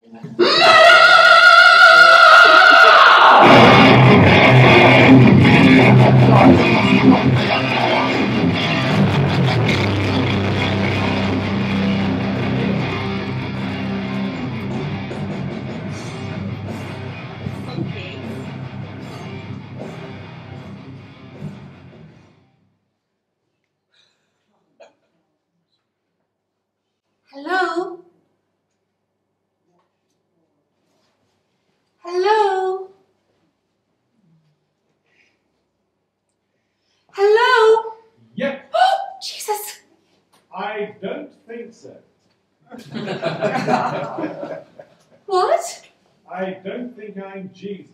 Hello? Hello? Hello? Yep. Oh, Jesus! I don't think so. What? I don't think I'm Jesus.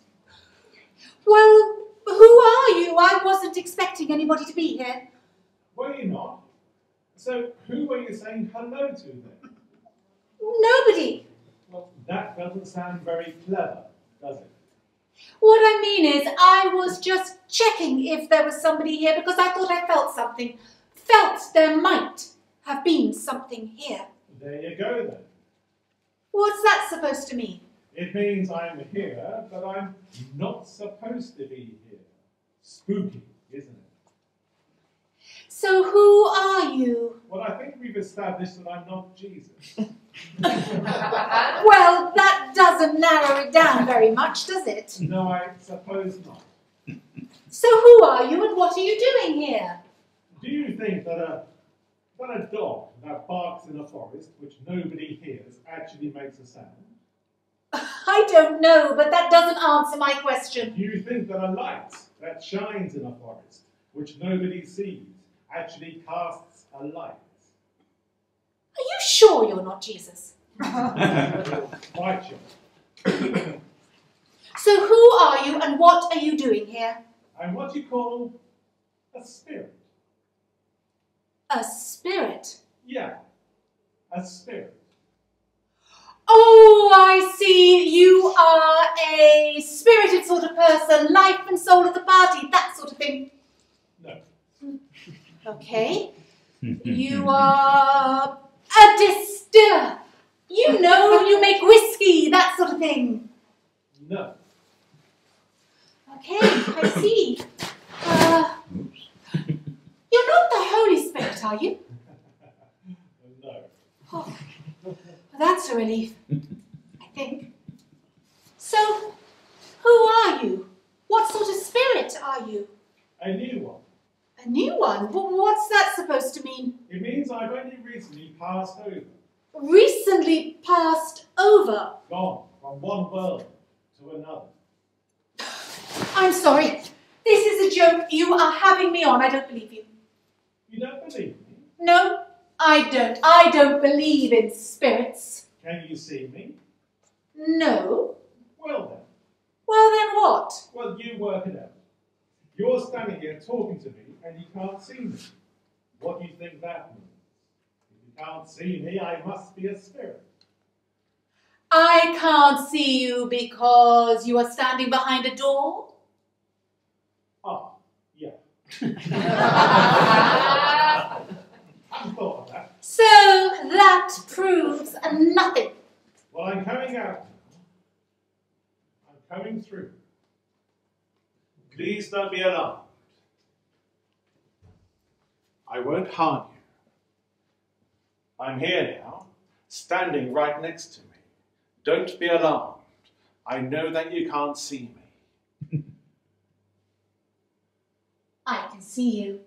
Well, who are you? I wasn't expecting anybody to be here. Were you not? So who were you saying hello to then? Nobody. Well, that doesn't sound very clever, does it? What I mean is, I was just checking if there was somebody here because I thought I felt something. Felt there might have been something here. There you go then. What's that supposed to mean? It means I'm here, but I'm not supposed to be here. Spooky, isn't it? So who are you? Well, I think we've established that I'm not Jesus. Well, that doesn't narrow it down very much, does it? No, I suppose not. So who are you and what are you doing here? Do you think that a dog that barks in a forest, which nobody hears, actually makes a sound? I don't know, but that doesn't answer my question. Do you think that a light that shines in a forest, which nobody sees, actually casts a light? Are you sure you're not Jesus? Quite sure. So who are you and what are you doing here? I'm what you call a spirit. A spirit? Yeah, a spirit. Oh, I see. You are a spirited sort of person, life and soul of the party, that sort of thing. No. Okay. You are a distiller. You know, you make whiskey, that sort of thing. No. Okay, I see. You're not the Holy Spirit, are you? No. Oh, that's a relief, I think. So, who are you? What sort of spirit are you? A new one. A new one? What's that supposed to mean? It means I've only recently passed over. Recently passed over. Gone from one world to another. I'm sorry. This is a joke. You are having me on. I don't believe you. You don't believe me? No, I don't. I don't believe in spirits. Can you see me? No. Well then. Well then what? Well, you work it out. You're standing here talking to me and you can't see me. What do you think that means? If you can't see me, I must be a spirit. I can't see you because you are standing behind a door? Ah, yeah. I thought of that. So that proves nothing. Well, I'm coming out now. I'm coming through. Please don't be alarmed. I won't harm you. I'm here now, standing right next to me. Don't be alarmed. I know that you can't see me. I can see you.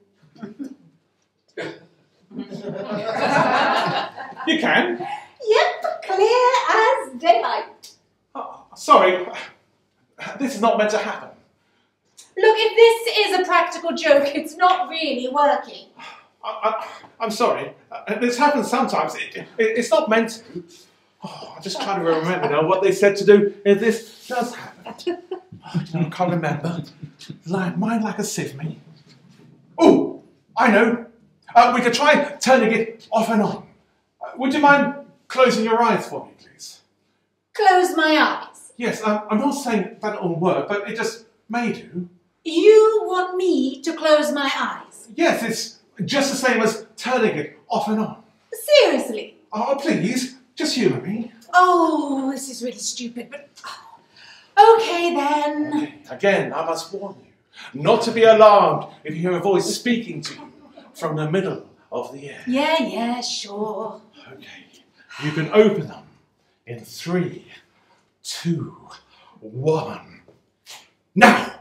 You can? Yep, clear as daylight. Sorry, this is not meant to happen. Look, if this is a practical joke, it's not really working. I'm sorry. This happens sometimes. It's not meant to. Oh, I'm just trying to remember now what they said to do if this does happen. Oh, I can't remember. Mind like a sieve, me. Oh, I know. We could try turning it off and on. Would you mind closing your eyes for me, please? Close my eyes. Yes, I'm not saying that it'll work, but it just may do. You want me to close my eyes? Yes, it's just the same as turning it off and on. Seriously? Oh, please, Just humour me. Oh, this is really stupid, but... Oh. Okay, then. Okay. Again, I must warn you, not to be alarmed if you hear a voice speaking to you from the middle of the air. Yeah, sure. Okay. You can open them in 3, 2, 1. Now!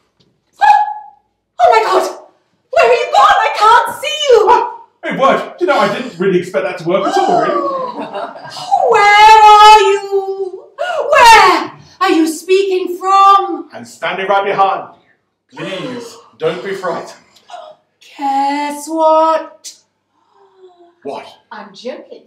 Oh my God! Where are you gone? I can't see you! It worked. You know, I didn't really expect that to work at all, really. Where are you? Where are you speaking from? I'm standing right behind you. Please, don't be frightened. Guess what? What? I'm joking.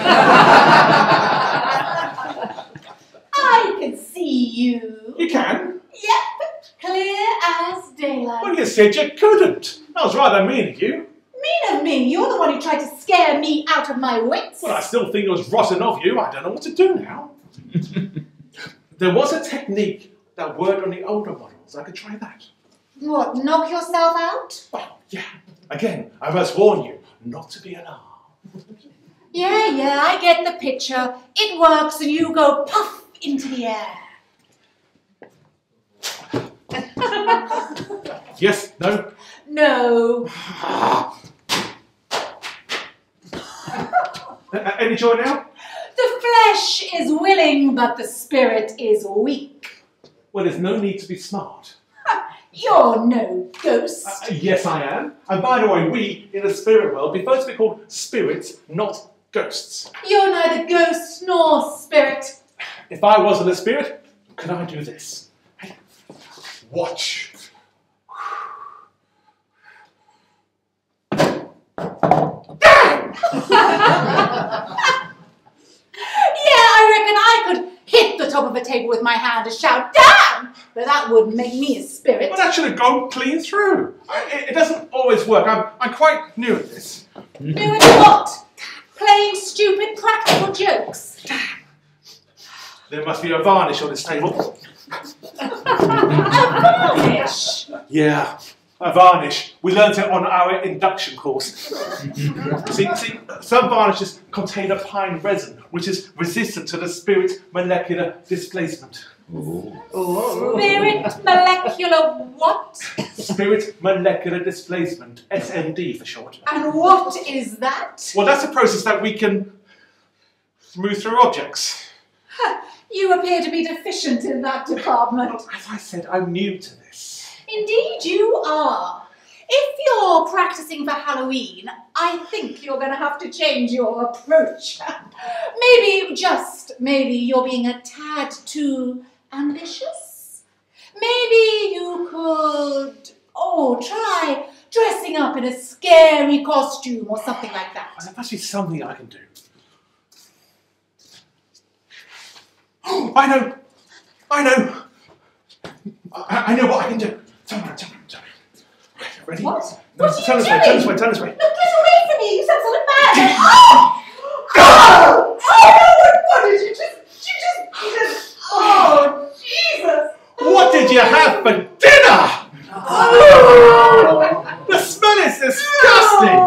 I can see you. You can? Yep, clear as daylight. Well, you said you couldn't. That was rather mean of you. Mean of me? You're the one who tried to scare me out of my wits. Well, I still think it was rotten of you. I don't know what to do now. There was a technique that worked on the older models. I could try that. What, knock yourself out? Well, yeah. Again, I must warn you not to be alarmed. Yeah, I get the picture. It works and you go puff into the air. Yes? No? No. Any joy now? The flesh is willing, but the spirit is weak. Well, there's no need to be smart. You're no ghost. Yes, I am. And by the way, we, in the spirit world, prefer to be called spirits, not ghosts. You're neither ghost nor spirit. If I wasn't a spirit, could I do this? Watch. Yeah, I reckon I could hit the top of a table with my hand and shout, damn! But that wouldn't make me a spirit. Well, that should have gone clean through. It doesn't always work. I'm quite new at this. New at what? Playing stupid practical jokes. There must be a varnish on this table. A varnish? Yeah, a varnish. We learnt it on our induction course. see, some varnishes contain a pine resin, which is resistant to the spirit molecular displacement. Spirit molecular what? Spirit molecular displacement, SMD for short. And what is that? Well, that's a process that we can move through objects. You appear to be deficient in that department. As I said, I'm new to this. Indeed you are. If you're practicing for Halloween, I think you're going to have to change your approach. Maybe you're being a tad too ambitious. Maybe you could, try dressing up in a scary costume or something like that. Well, there must be something I can do. Oh, I know. I know what I can do. Tell me. Ready? What? No, turn this way. No, get away from me! You sound so mad! What did you just... Oh, Jesus! What did you have for dinner? Oh. The smell is disgusting!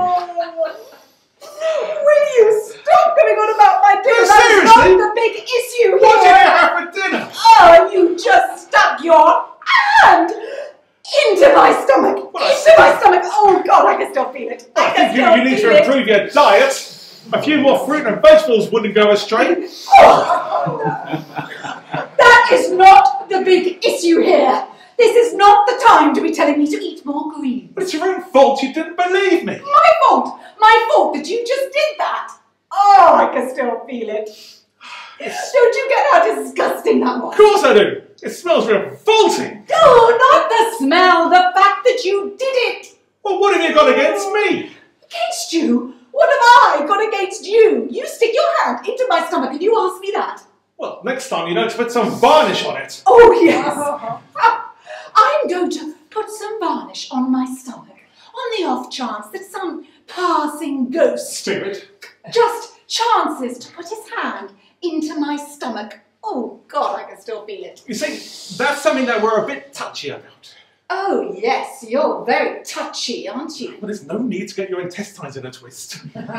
Will you stop going on about my dinner? No, seriously? That's not the big issue here! What did you have for dinner? Oh, you just stuck your hand into my stomach! My stomach! Oh, God, I can still feel it. I think you need to improve your diet. A few more fruit and vegetables wouldn't go astray. That is not the big issue here. This is not the time to be telling me to eat more greens. But it's your own fault you didn't believe me. My fault? My fault that you just did that? Oh, I can still feel it. Don't you get how disgusting that was? Of course I do. It smells revolting. Oh, not the smell, the fact that you did it. Well, what have you got against me? Against you? What have I got against you? You stick your hand into my stomach and you ask me that. Well, next time you know to put some varnish on it. Oh, yes. I'm going to put some varnish on my stomach on the off chance that some passing ghost Spirit. just chances to put his hand into my stomach. Oh, God, I can still feel it. You see, that's something that we're a bit touchy about. Oh, yes, you're very touchy, aren't you? Well, there's no need to get your intestines in a twist.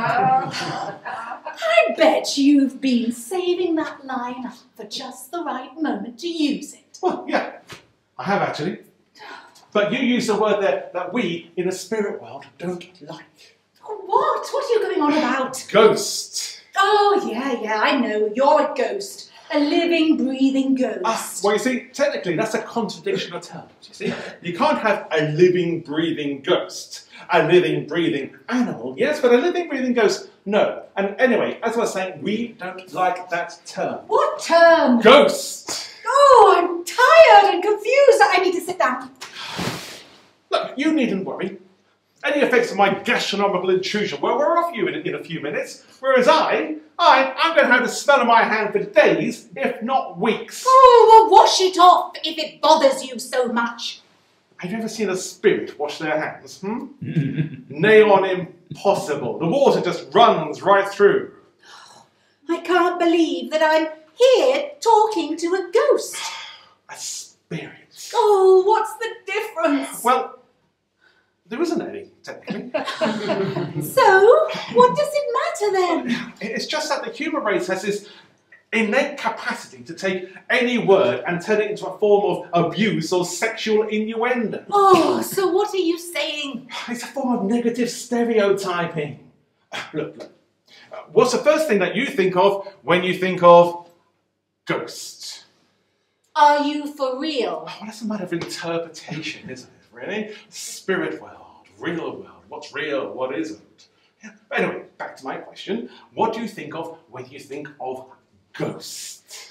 I bet you've been saving that line up for just the right moment to use it. Well, yeah, I have actually. But you use a word there that we, in the spirit world, don't like. What? What are you going on about? Ghost. Oh, yeah, I know. You're a ghost. A living, breathing ghost. Well, you see, technically, that's a contradiction of terms, you see. You can't have a living, breathing ghost. A living, breathing animal, yes, but a living, breathing ghost, no. And anyway, as I was saying, we don't like that term. What term? Ghost. Oh, I'm tired and confused. I need to sit down. Look, you needn't worry. Any effects of my gastronomical intrusion will wear off you in a few minutes, whereas I'm going to have the smell of my hand for days, if not weeks. Oh, well, wash it off if it bothers you so much. Have you ever seen a spirit wash their hands? Nay on impossible. The water just runs right through. I can't believe that I'm here talking to a ghost. A spirit. Oh, what's the difference? Well, there isn't any, technically. So, what does it matter then? It's just that the human race has this innate capacity to take any word and turn it into a form of abuse or sexual innuendo. Oh, so what are you saying? It's a form of negative stereotyping. Look. What's the first thing that you think of when you think of ghosts? Are you for real? Oh, that's a matter of interpretation, isn't it, really? Spirit world, real world, what's real, what isn't. Yeah. But anyway, back to my question. What do you think of when you think of ghosts?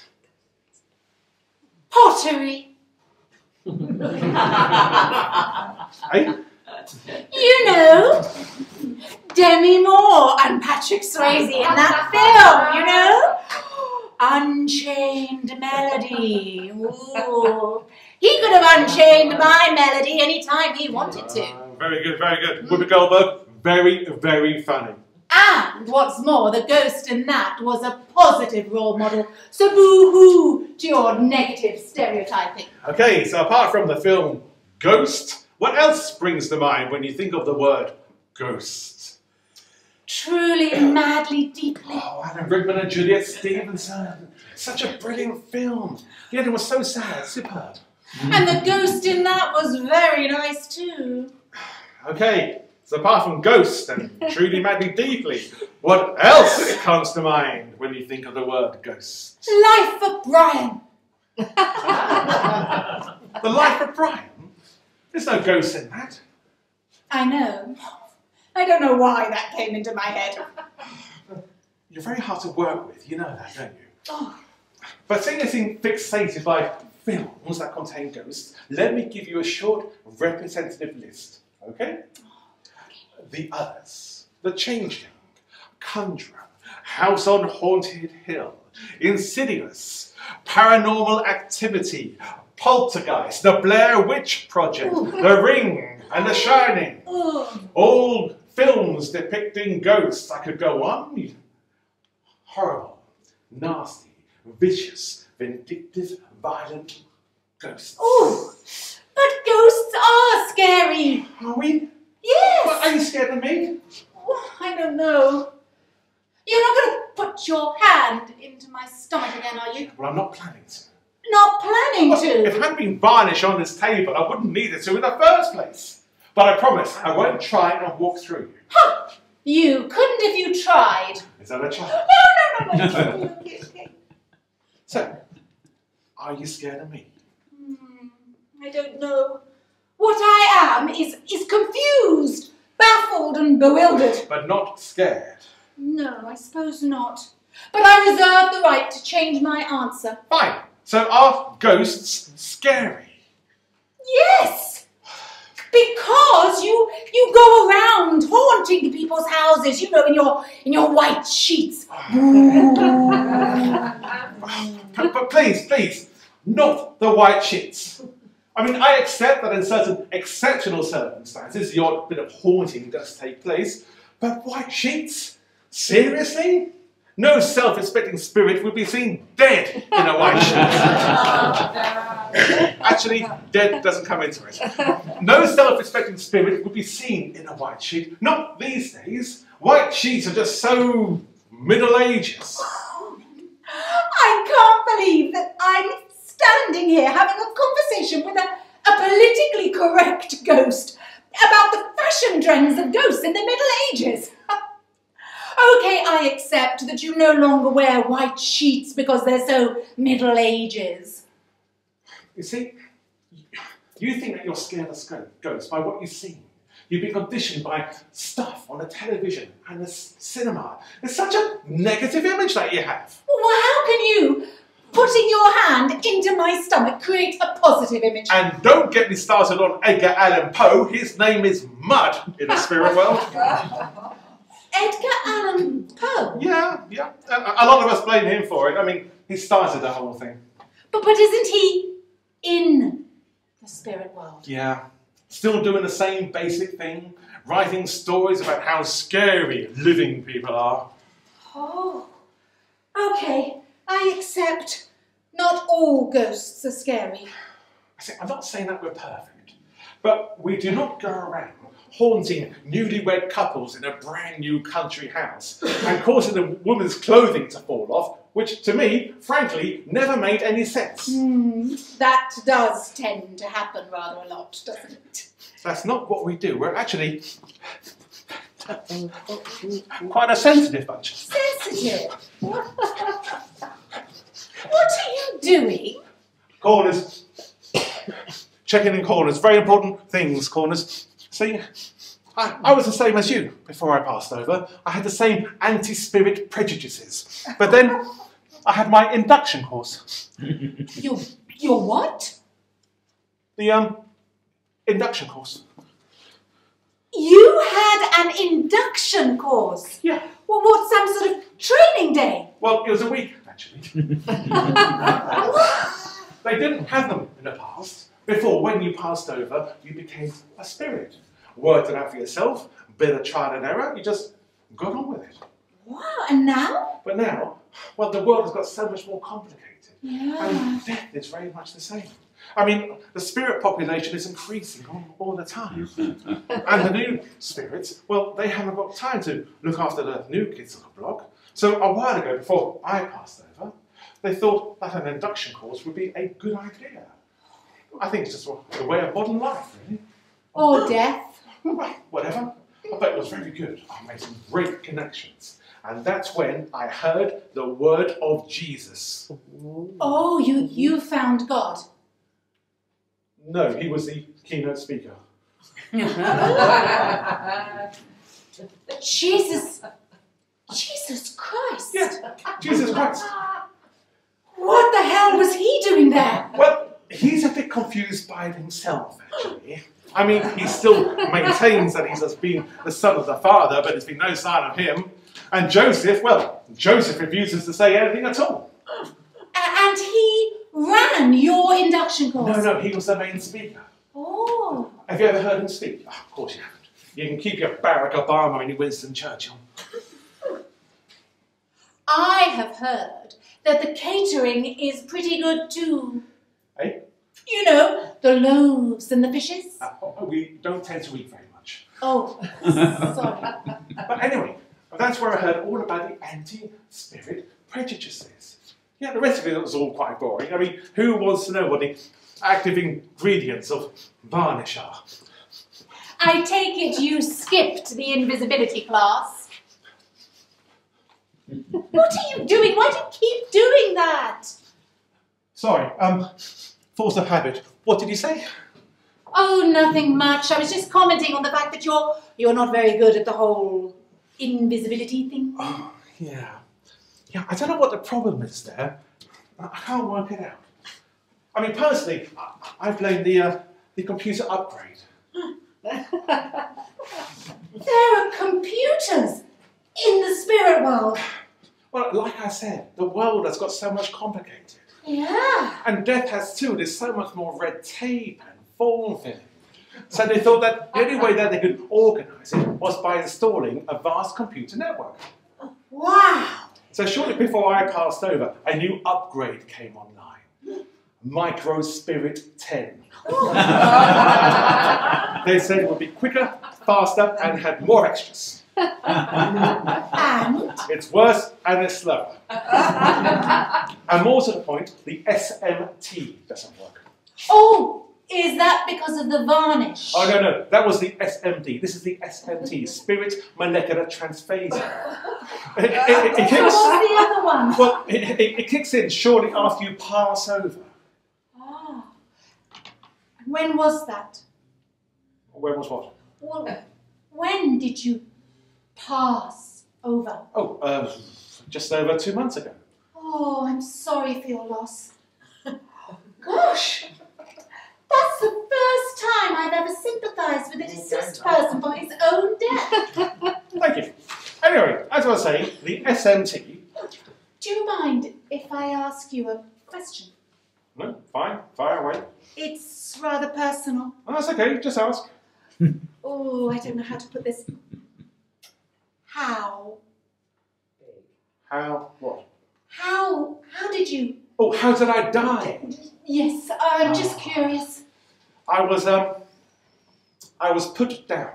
Pottery. Hey? You know, Demi Moore and Patrick Swayze in that film, you know? Unchained Melody. Ooh. He could have unchained my melody any time he wanted to. Very good, very good. Whoopi Goldberg, very, very funny. And what's more, the ghost in that was a positive role model. So boo-hoo to your negative stereotyping. Okay, so apart from the film Ghost, what else springs to mind when you think of the word ghost? Truly, madly, deeply. Oh, Alan Rickman and Juliet Stevenson. Such a brilliant film. The ending was so sad, superb. And the ghost in that was very nice too. Okay, so apart from Ghost and Truly Madly Deeply, what else comes to mind when you think of the word ghost? Life of Brian. The Life of Brian? There's no ghost in that. I know. I don't know why that came into my head. You're very hard to work with, you know that, don't you? Oh. But seeing you seem fixated by films that contain ghosts, let me give you a short representative list, okay? The Others, The Changeling, Conjurer, House on Haunted Hill, Insidious, Paranormal Activity, Poltergeist, The Blair Witch Project, The Ring, and The Shining. All films depicting ghosts. I could go on. Horrible, nasty, vicious, vindictive, violent ghosts. Oh, but ghosts are scary. Are we? Yes. Well, are you scared of me? Oh, I don't know. You're not going to put your hand into my stomach again, are you? Well, I'm not planning to. Not planning to. If it hadn't been varnish on this table, I wouldn't need it to in the first place. But I promise, I won't try and walk through you. Huh. You couldn't if you tried. Is that a challenge? No. Okay. So, are you scared of me? I don't know. What I am is confused, baffled and bewildered. But not scared. No, I suppose not. But I reserve the right to change my answer. Fine. So are ghosts scary? Yes! Because you go around haunting people's houses, you know, in your white sheets. But please, not the white sheets. I mean, I accept that in certain exceptional circumstances, the odd bit of haunting does take place, but white sheets? Seriously? No self-respecting spirit would be seen dead in a white sheet. Actually, death doesn't come into it. No self-respecting spirit would be seen in a white sheet. Not these days. White sheets are just so Middle Ages. I can't believe that I'm standing here having a conversation with a politically correct ghost about the fashion trends of ghosts in the Middle Ages. Okay, I accept that you no longer wear white sheets because they're so Middle Ages. You see, you think that you're scared of ghosts by what you've seen. You've been conditioned by stuff on the television and the cinema. It's such a negative image that you have. Well, how can you, putting your hand into my stomach, create a positive image? And don't get me started on Edgar Allan Poe. His name is Mud in the spirit world. Edgar Allan Poe? Yeah. A lot of us blame him for it. I mean, he started the whole thing. But isn't he in the spirit world? Yeah. Still doing the same basic thing, writing stories about how scary living people are. Oh, okay, I accept. Not all ghosts are scary. I'm not saying that we're perfect, but we do not go around haunting newlywed couples in a brand new country house and causing the woman's clothing to fall off, which to me, frankly, never made any sense. That does tend to happen rather a lot, doesn't it? That's not what we do. We're actually quite a sensitive bunch. Sensitive? What are you doing? Corners. Checking in corners. Very important things, corners. See, I was the same as you before I passed over. I had the same anti-spirit prejudices. But then I had my induction course. Your what? The induction course. You had an induction course? Yeah. Well, what, some sort of training day? Well, it was a week, actually. They didn't have them in the past. Before, when you passed over, you became a spirit. Worked it out for yourself, bit of trial and error, you just got on with it. Wow, and now? But now, well, the world has got so much more complicated. Yeah. And death is very much the same. I mean, the spirit population is increasing all the time. And the new spirits, well, they haven't got time to look after the new kids on the block. So a while ago, before I passed over, they thought that an induction course would be a good idea. I think it's just the way of modern life, really. Or death. Well, whatever. But it was very good. I made some great connections. And that's when I heard the word of Jesus. Oh, you found God. No, he was the keynote speaker. Jesus Christ. Yes, Jesus Christ. What the hell was he doing there? Well, he's a bit confused by it himself, actually. I mean, he still maintains that he's just been the son of the Father, but there's been no sign of him. And Joseph, well, Joseph refuses to say anything at all. And he ran your induction course? No, he was the main speaker. Oh. Have you ever heard him speak? Oh, of course you haven't. You can keep your Barack Obama and your Winston Churchill. I have heard that the catering is pretty good too. Eh? You know, the loaves and the fishes. We don't tend to eat very much. Oh, sorry. But anyway, that's where I heard all about the anti-spirit prejudices. Yeah, the rest of it was all quite boring. I mean, who wants to know what the active ingredients of varnish are? I take it you skipped the invisibility class. What are you doing? Why do you keep doing that? Sorry, force of habit. What did you say? Oh, nothing much. I was just commenting on the fact that you're not very good at the whole invisibility thing. Oh, yeah. Yeah, I don't know what the problem is there. I can't work it out. I mean, personally, I blame the computer upgrade. There are computers in the spirit world. Well, like I said, the world has got so much complicated. Yeah. And death has too. There's so much more red tape and form filling. So they thought that the only way that they could organise it was by installing a vast computer network. Wow. So shortly before I passed over, a new upgrade came online. Micro Spirit 10. They said it would be quicker, faster, and had more extras. And? It's worse and it's slower. And more to the point, the SMT doesn't work. Oh, is that because of the varnish? Oh, no, that was the SMD. This is the SMT, Spirit Molecular Transphasing. It kicks, What's the other one? well, it kicks in shortly after you pass over. Ah. When was that? Where was what? Well, when did you pass over? Oh, just over 2 months ago. Oh, I'm sorry for your loss. Gosh, that's the first time I've ever sympathised with a deceased person for his own death. Thank you. Anyway, as I was saying, the SMT... Do you mind if I ask you a question? No, fine, fire away. It's rather personal. Oh, that's okay, just ask. Oh, I don't know how to put this. How? How, what? How did you? Oh, how did I die? Yes, I'm just curious. I was put down.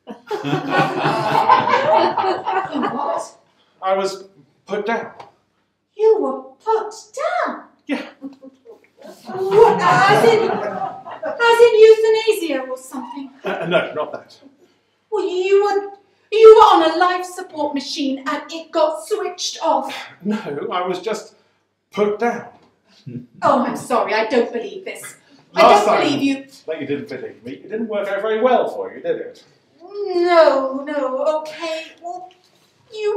What? I was put down. You were put down? Yeah. What? As in euthanasia or something? No, not that. Well, you were on a life support machine and it got switched off. No, I was just put down. Oh, I'm sorry, I don't believe this. Last I don't time believe you. that you didn't believe me. It didn't work out very well for you, did it? No, okay. Well, you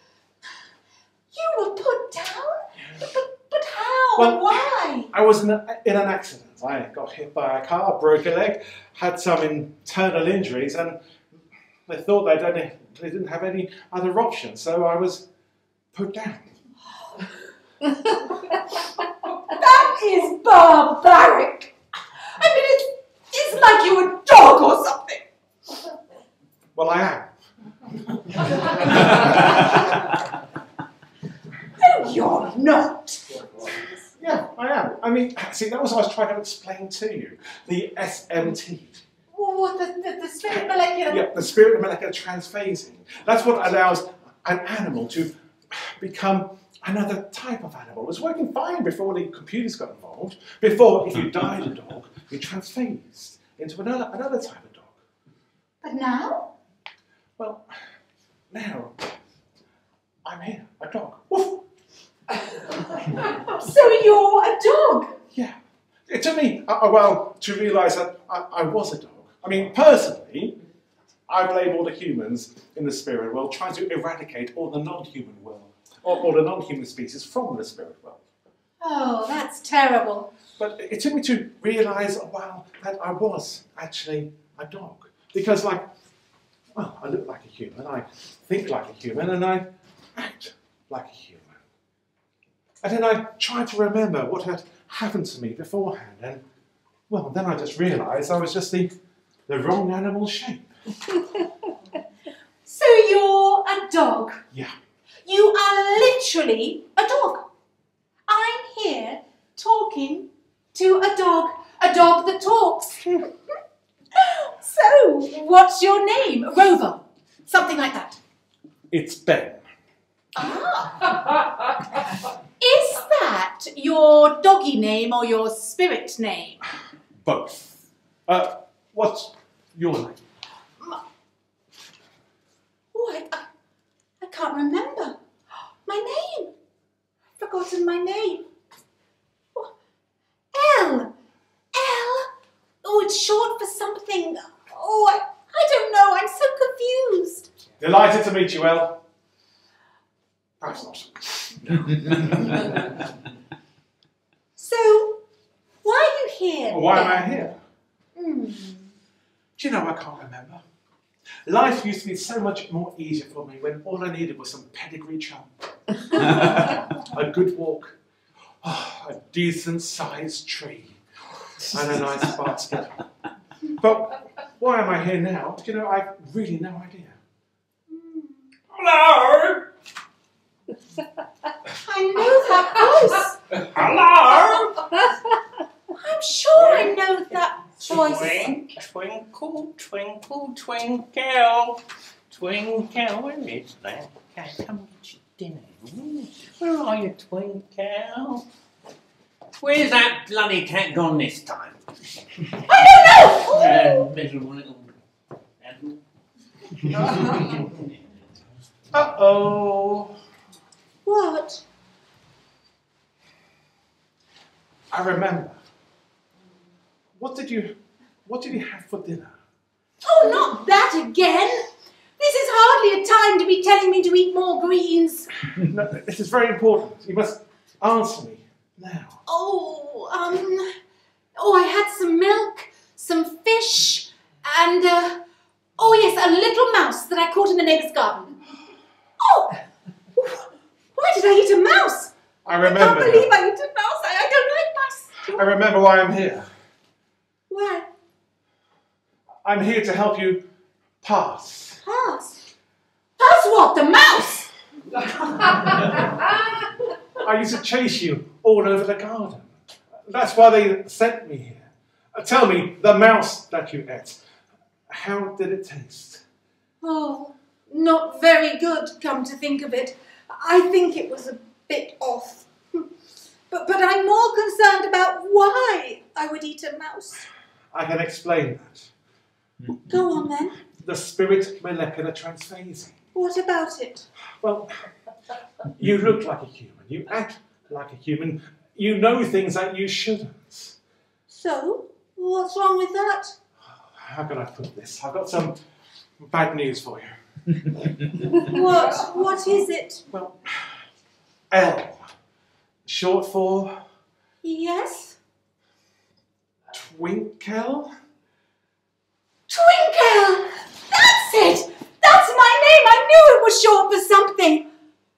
were put down? But how? Well, why? I was in an accident. I got hit by a car, broke a leg, had some internal injuries, and they thought they didn't have any other options, so I was put down. That is barbaric. I mean, it's like you were a dog or something. Well, I am. No, you're not. Yeah, I am. I mean, see, that was what I was trying to explain to you. The SMT. What, the spirit molecular? Yeah, the spirit molecular transphasing. That's what allows an animal to become another type of animal. It was working fine before the computers got involved. Before, if you died a dog, you transphased into another type of dog. But now? Well, now, I'm here, a dog. Woof! So you're a dog? Yeah. It took me a while to realise that I was a dog. I mean, personally, I've labelled the humans in the spirit world trying to eradicate all the non-human world, or the non-human species from the spirit world. Oh, that's terrible. But it took me to realise a while that I was actually a dog. Because, I look like a human, I think like a human, and I act like a human. And then I tried to remember what had happened to me beforehand, and, well, then I just realised I was just the wrong animal shape. So you're a dog? Yeah. You are literally a dog. I'm here talking to a dog that talks. So, what's your name? Rover? Something like that. It's Ben. Ah. Is that your doggy name or your spirit name? Both. What's your name? Oh, I can't remember. My name. I've forgotten my name. Oh, L. Oh, it's short for something. Oh, I don't know. I'm so confused. Delighted to meet you, El. Perhaps not. So, why are you here? Well, why am I here? Hmm. Do you know, I can't remember. Life used to be so much more easier for me when all I needed was some pedigree chum. A good walk, a decent sized tree, and a nice basket. But why am I here now? Do you know, I've really no idea. Hello! I know that voice. Hello! voice. Twinkle, twinkle, twinkle, twinkle. Where is that cat? Come get your dinner. Where are you, Twinkle? Where's that bloody cat gone this time? I don't know! Miserable little animal. Uh-oh. What? I remember. What did you have for dinner? Oh, not that again! This is hardly a time to be telling me to eat more greens. No, this is very important. You must answer me now. I had some milk, some fish, and, oh yes, a little mouse that I caught in the neighbour's garden. Oh! Why did I eat a mouse? I remember. I can't believe I ate a mouse. I don't like mice. I remember why I'm here. Why? I'm here to help you pass. Pass? Pass what? The mouse? I used to chase you all over the garden. That's why they sent me here. Tell me, the mouse that you ate, how did it taste? Oh, not very good, come to think of it. I think it was a bit off. But I'm more concerned about why I would eat a mouse. I can explain that. Go on then. The spirit molecular transphasing. What about it? Well, you look like a human, you act like a human, you know things that you shouldn't. So, what's wrong with that? How can I put this? I've got some bad news for you. What is it? Well, L, short for Yes? Twinkle? Twinkle! That's it! That's my name! I knew it was short for something.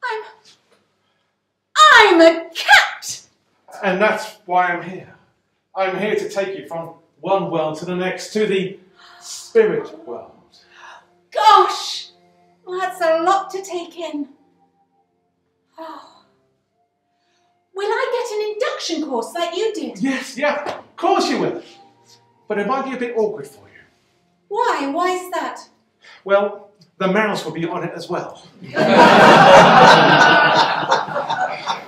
I'm a cat! And that's why I'm here. I'm here to take you from one world to the next, to the spirit world. Gosh! That's a lot to take in. Oh. Will I get an induction course like you did? Yes, yeah, of course you will. But it might be a bit awkward for you. Why? Why is that? Well, the mouse will be on it as well.